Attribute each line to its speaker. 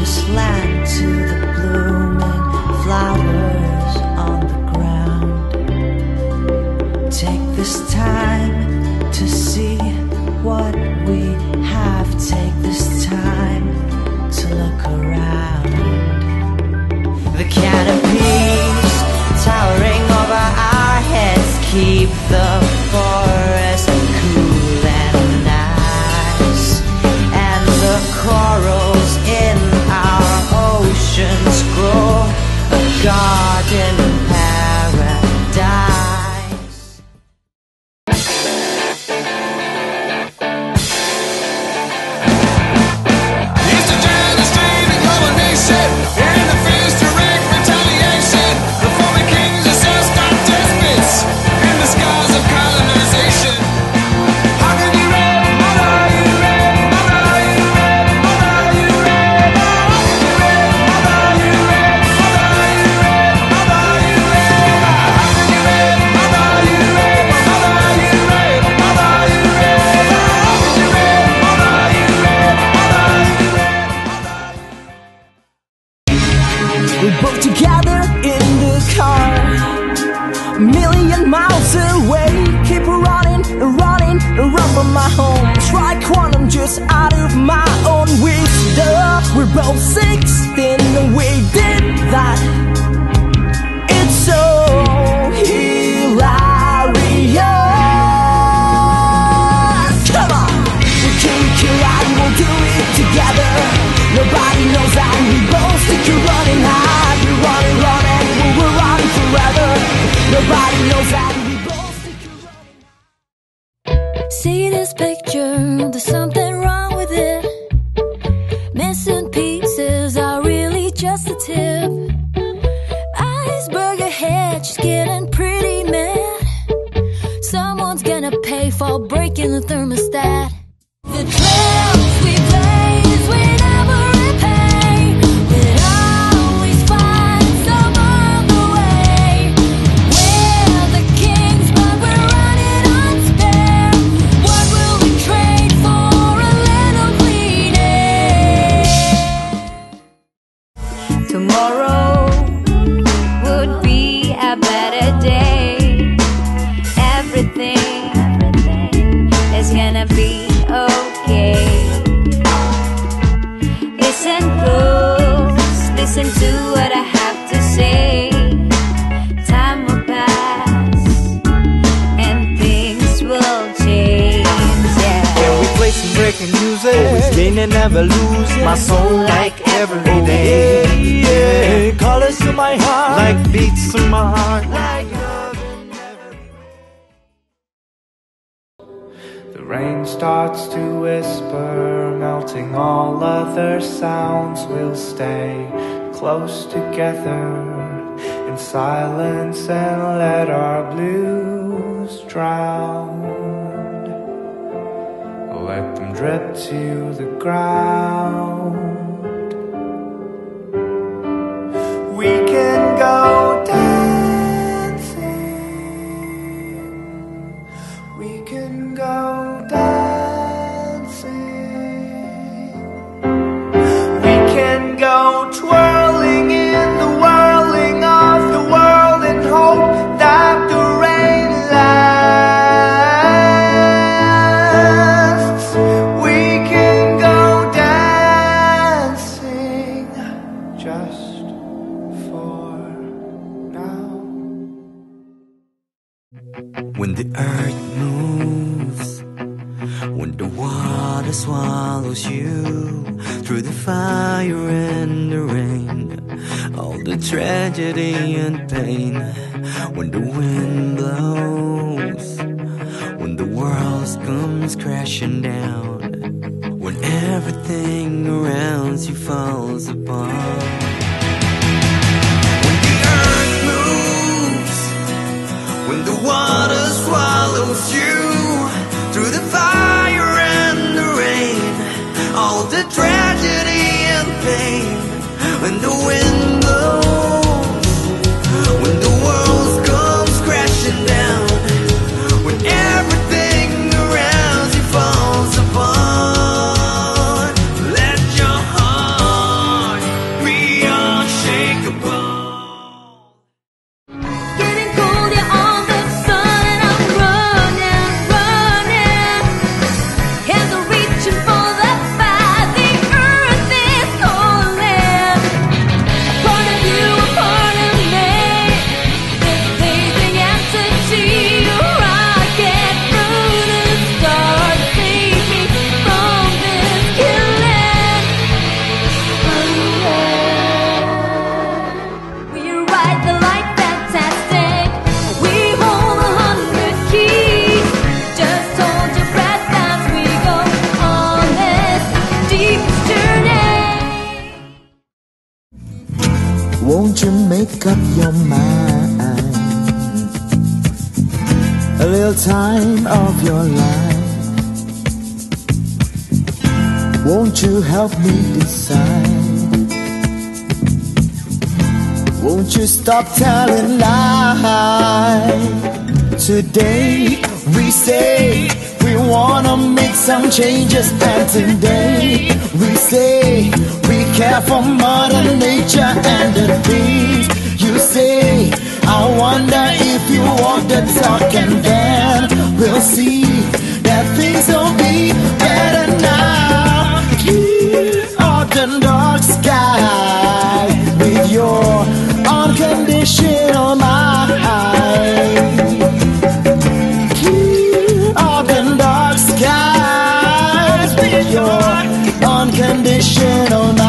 Speaker 1: this land to the blooming flowers on the ground. Take this time to see what we have. Take this time to look around. The canopies towering over our heads keep the forest cool and nice, and the corals in our oceans grow a garden paradise.
Speaker 2: Both together in the car, a million miles away. Keep running, running, run from my home. Try quantum just out of my own wisdom. We're both 16 and we did that. It's so hilarious. Come on, we can kill out and we'll do it together. Nobody knows that we both stick to running hard. We're running, running, we're running forever. Nobody knows that we both stick to running.
Speaker 3: See this picture, there's something wrong with it. Missing pieces are really just a tip. Iceberg ahead, she's getting pretty mad. Someone's gonna pay for breaking the thermostat. The trails we blaze, we never repay. We'd always find some on the way. We're the kings, but we're running on spare. What will we trade for a little clean air? Tomorrow would be a better day. Everything is gonna be okay. Listen close, listen to what I have to say. Time will pass and things will change, yeah.
Speaker 4: Can we play some breaking music? Always gain and never lose. My soul like every day. Yeah, colors to my heart, like beats to my heart, like love in every. The rain starts to whisper, melting all other sounds. We'll stay close together in silence and let our blues drown. Let them drip to the ground. We can go dancing. We can go dancing. We can go twirling in the whirling of the world and hope that the rain lasts. We can go dancing just for now.
Speaker 5: When the earth moves, when the water swallows you, through the fire and the rain, all the tragedy and pain. When the wind blows, when the world comes crashing down, when everything around you falls apart. When the earth moves, when the water swallows you, through the fire and the rain, all the tragedy and pain. When the wind blows, when the world comes crashing down, when everything around you falls apart, let your heart
Speaker 2: Won't you make up your mind? A little time of your life. Won't you help me decide? Won't you stop telling lies? Today we say we wanna make some changes, and today we say we care for Mother Nature and the things you say. I wonder if you walk the talk, and then we'll see that things will be better now. Keep out the dark sky with your unconditional mind. Keep out the dark skies with your unconditional mind.